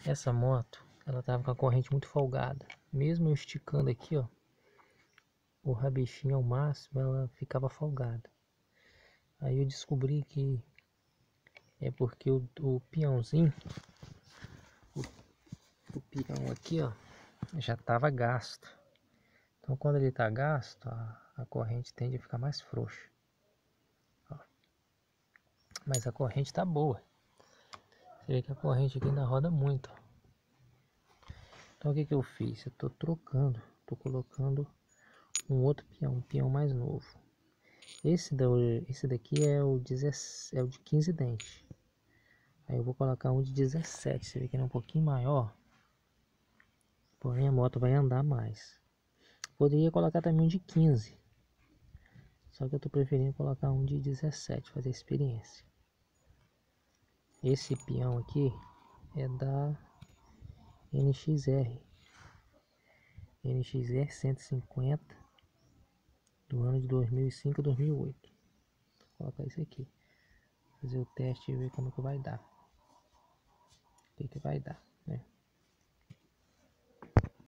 Essa moto, ela tava com a corrente muito folgada. Mesmo eu esticando aqui, ó, o rabichinho ao máximo, ela ficava folgada. Aí eu descobri que é porque o peãozinho, o peão aqui, ó, já tava gasto. Então quando ele tá gasto, a corrente tende a ficar mais frouxa. Ó. Mas a corrente tá boa. Você vê que a corrente aqui ainda roda muito, ó. Então o que que eu fiz? Eu tô trocando, tô colocando um outro peão, um peão mais novo. Esse daqui é o de 15 dentes. Aí eu vou colocar um de 17. Você vê que ele é um pouquinho maior. Porém a moto vai andar mais. Poderia colocar também um de 15. Só que eu tô preferindo colocar um de 17, fazer experiência. Esse peão aqui é da NXR. NXR 150 do ano de 2005 a 2008. Vou colocar isso aqui. Fazer o teste e ver como que vai dar. O que que vai dar, né?